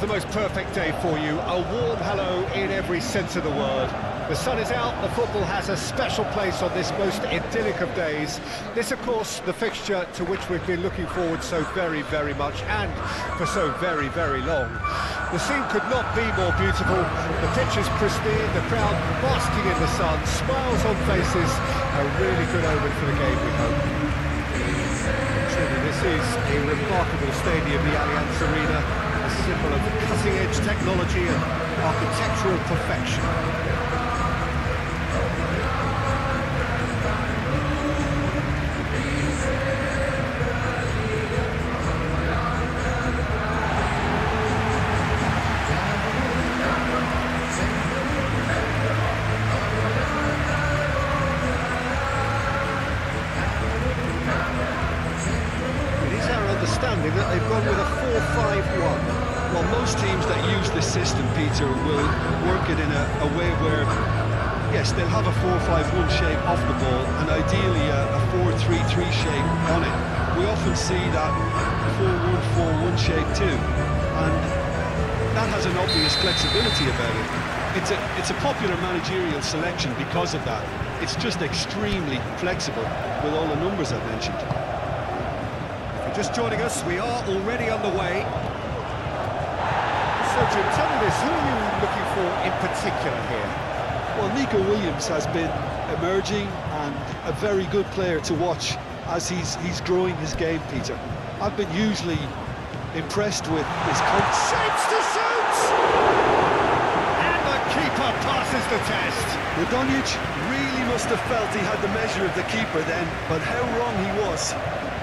The most perfect day for you, a warm hello in every sense of the word. The sun is out, the football has a special place on this most idyllic of days. This, of course, the fixture to which we've been looking forward so very, very much, and for so very, very long. The scene could not be more beautiful. The pitch is pristine, the crowd basking in the sun, smiles on faces, a really good omen for the game, we hope. Truly, this is a remarkable stadium, the Allianz Arena. A symbol of cutting-edge technology and architectural perfection. It is our understanding that they've gone with a 4-5-1. Well, most teams that use this system, Peter, will work it in a way where, yes, they'll have a 4-5-1 shape off the ball and ideally a 4-3-3 shape on it. We often see that 4-1-4-1 shape too, and that has an obvious flexibility about it. It's a popular managerial selection because of that. It's just extremely flexible with all the numbers I've mentioned. If you're just joining us, we are already underway. So Jim, tell me this, who are you looking for in particular here? Well, Nico Williams has been emerging and a very good player to watch as he's growing his game, Peter. I've been hugely impressed with his shapes to shoot! And the keeper passes the test. Radonjic really must have felt he had the measure of the keeper then, but how wrong he was.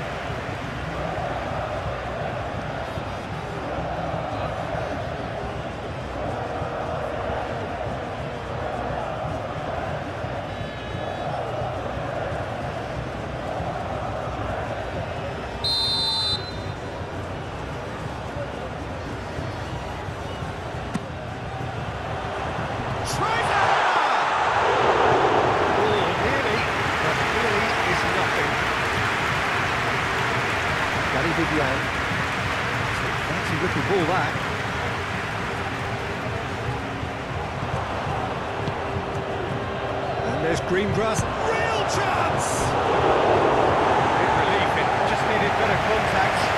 Fancy looking ball that. And there's Greengrass. Real chance! Big relief, it just needed better contact.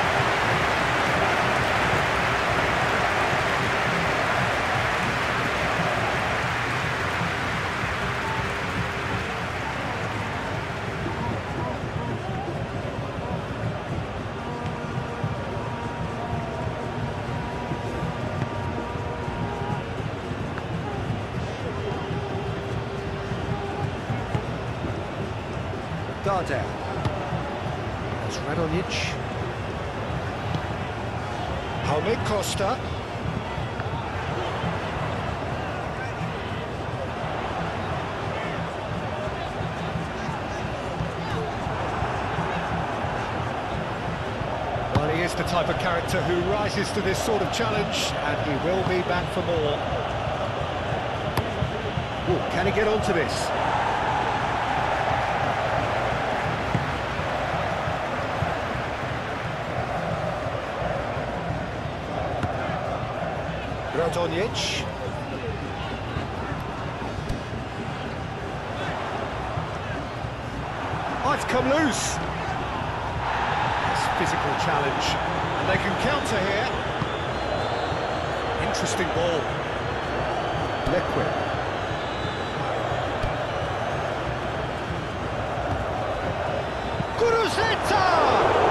Darder. That's Radonjic. Helmut Costa. Well, he is the type of character who rises to this sort of challenge, and he will be back for more. Ooh, can he get onto this? Radonjic. Oh, it's come loose. It's a physical challenge, and they can counter here. Interesting ball. Lequin. Guruceta!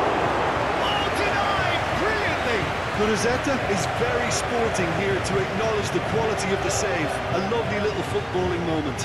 Guruceta is very sporting here to acknowledge the quality of the save. A lovely little footballing moment.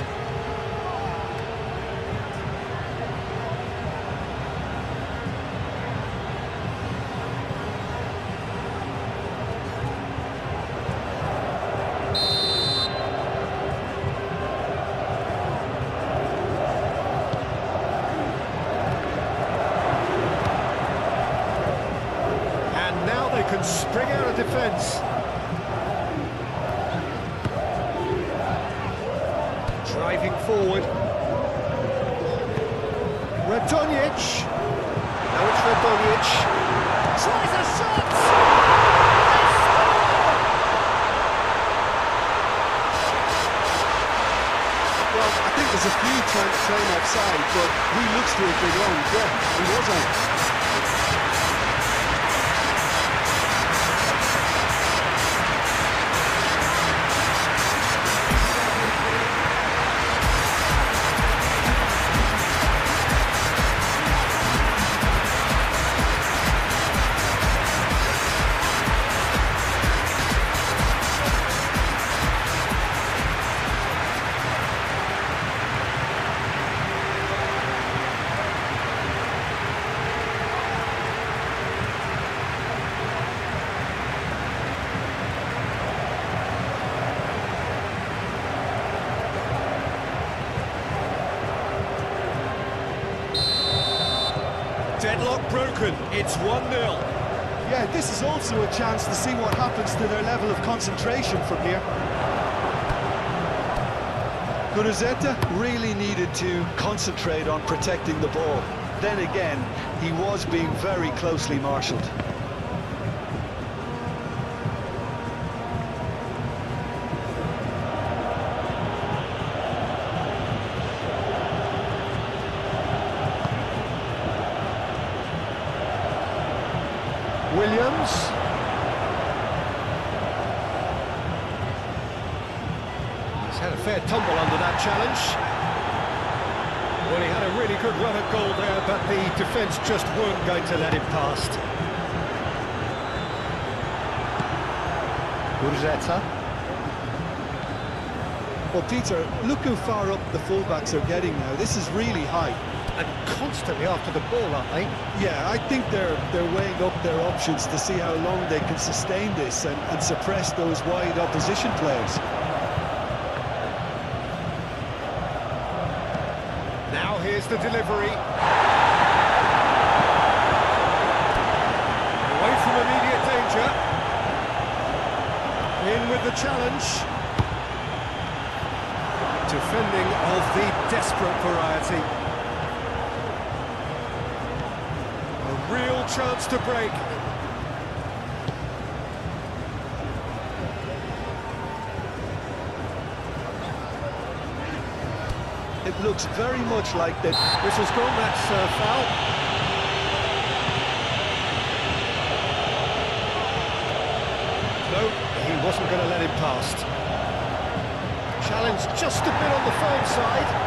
Can spring out of defence. Driving forward. Radonjic. Now it's Radonjic. Tries a shot! They score! him offside, but he looks to have been wrong. Yeah, he was on. Deadlock broken, it's 1-0. Yeah, this is also a chance to see what happens to their level of concentration from here. Guruzzeta really needed to concentrate on protecting the ball. Then again, he was being very closely marshalled. Williams. He's had a fair tumble under that challenge. Well, he had a really good run at goal there, but the defence just weren't going to let him past. Guruzzeta. Well, Peter, look how far up the fullbacks are getting now. This is really high. And constantly after the ball, aren't they? Yeah, I think they're weighing up their options to see how long they can sustain this and suppress those wide opposition players. Now here's the delivery. Away from immediate danger. In with the challenge. Defending of the desperate variety. Real chance to break. It looks very much like that. Whistle's gone, that's foul. No, he wasn't going to let him past. Challenge just a bit on the firm side.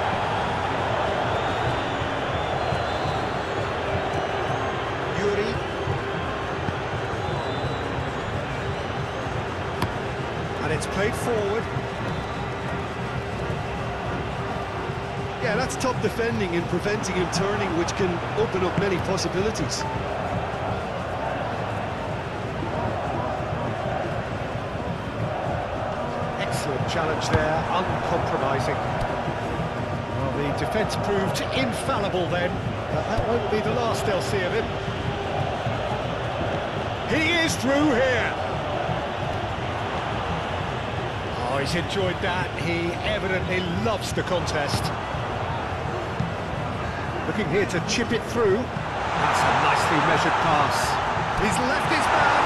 And it's played forward. Yeah, that's top defending and preventing him turning, which can open up many possibilities. Excellent challenge there, uncompromising. Well, the defence proved infallible then, but that won't be the last they'll see of him. He is through here. Oh, he's enjoyed that. He evidently loves the contest. Looking here to chip it through. That's a nicely measured pass. He's left his man.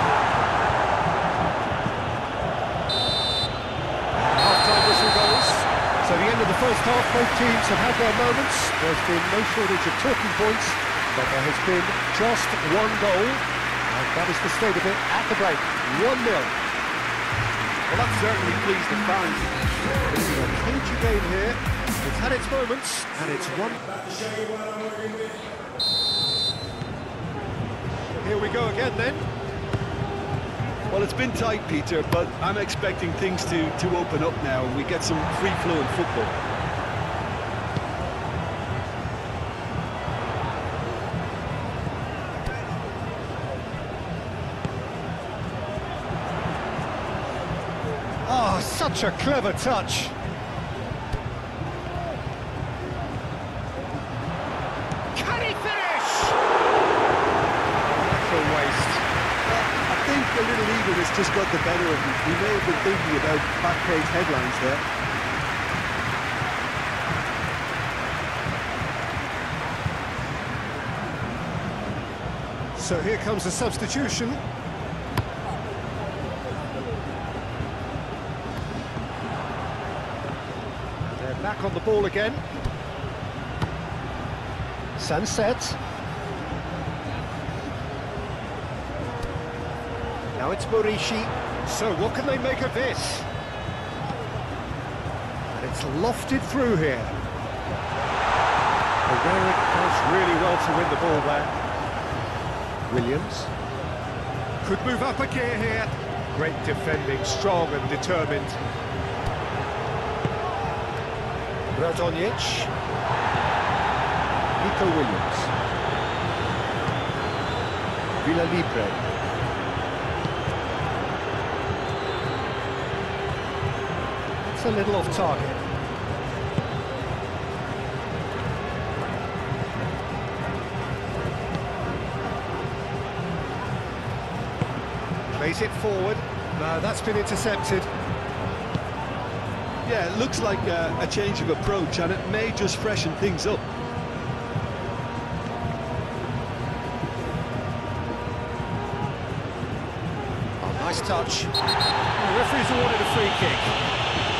Half-time whistle goes. So the end of the first half, both teams have had their moments. There's been no shortage of talking points, but there has been just one goal. And that is the state of it at the break. 1-0. Well, that certainly pleased the fans. It's a cagey game here. It's had its moments, and it's one. Here we go again, then. Well, it's been tight, Peter, but I'm expecting things to open up now and we get some free-flowing football. Oh, such a clever touch. Can he finish? That's a waste. I think a little eagerness just got the better of him. He may have been thinking about back-page headlines there. So here comes a substitution. They're back on the ball again. Sunset. Now it's Morishi. So what can they make of this? And it's lofted through here. Herrera does really well to win the ball there. Williams. Could move up a gear here. Great defending, strong and determined. Radonjic. Nico Williams. Villalibre. It's a little off target. Plays it forward. No, that's been intercepted. Yeah, it looks like a change of approach, and it may just freshen things up. Oh, nice touch. The referee's awarded a free kick.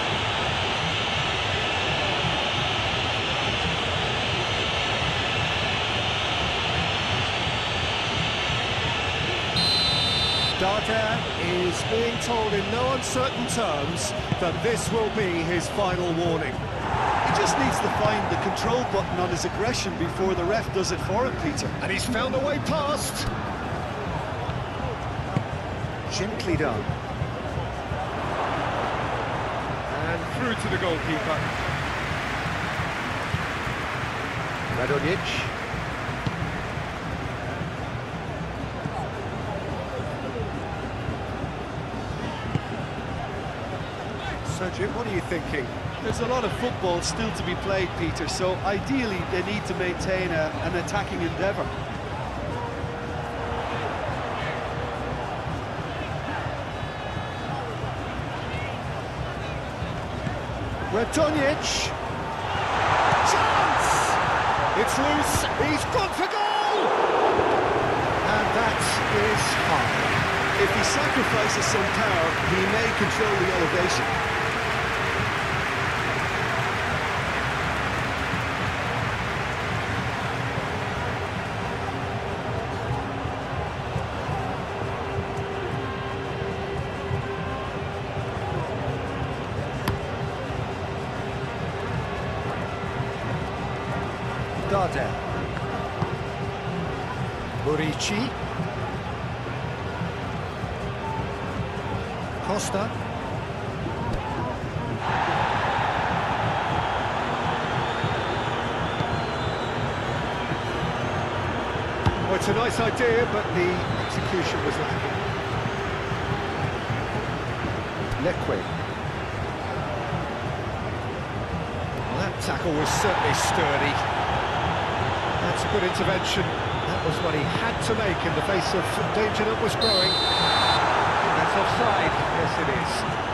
Darder is being told in no uncertain terms that this will be his final warning. He just needs to find the control button on his aggression before the ref does it for him, Peter. And he's found a way past. Gently done. And through to the goalkeeper. Radonjic. Sergio, what are you thinking? There's a lot of football still to be played, Peter, so ideally they need to maintain an attacking endeavour. Radonjic! Chance! It's loose, he's gone for goal! And that is high. If he sacrifices some power, he may control the elevation. Darder. Morici. Costa. Well, it's a nice idea, but the execution was lacking. Leque. Well, that tackle was certainly sturdy. That's a good intervention. That was what he had to make in the face of danger that was growing. That's offside. Yes, it is.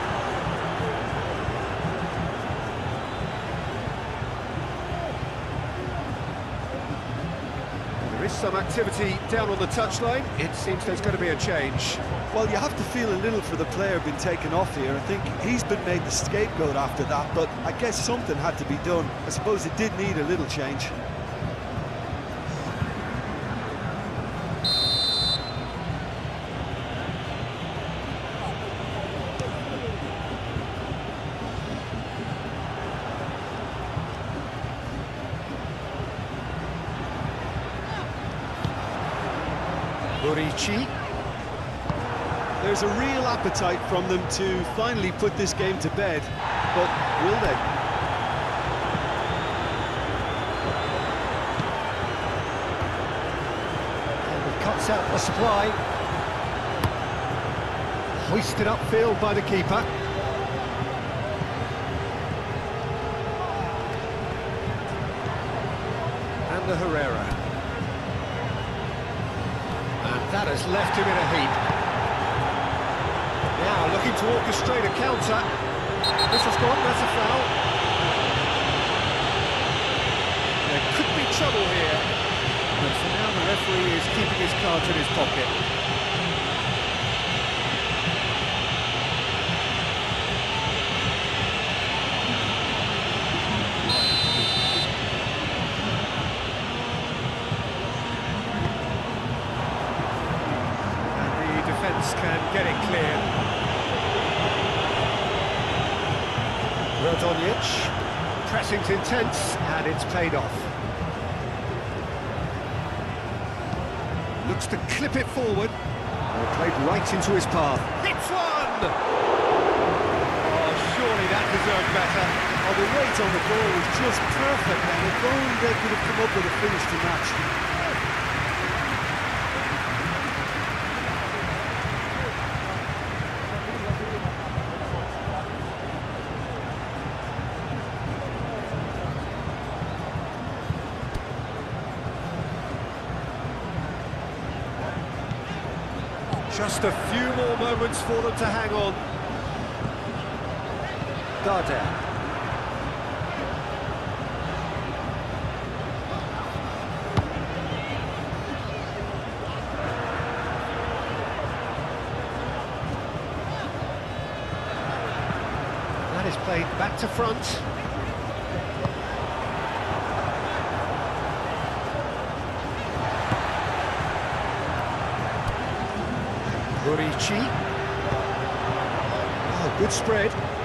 There is some activity down on the touchline. It seems there's going to be a change. Well, you have to feel a little for the player being taken off here. I think he's been made the scapegoat after that, but I guess something had to be done. I suppose it did need a little change. Morici. There's a real appetite from them to finally put this game to bed, but will they? And it cuts out the supply. Hoisted upfield by the keeper. And the Herrera. And that has left him in a heap. Now looking to orchestrate a counter. This has gone, that's a foul. There could be trouble here. But for now the referee is keeping his cards in his pocket. here. Radonjic, pressing's intense, and it's paid off. Looks to clip it forward. Played right into his path. Hits one! Oh, surely that deserved better. Oh, the weight on the ball was just perfect, and if only they could have come up with a finish to match. Just a few more moments for them to hang on. Gardel. That is played back to front. Burici. Oh, good spread.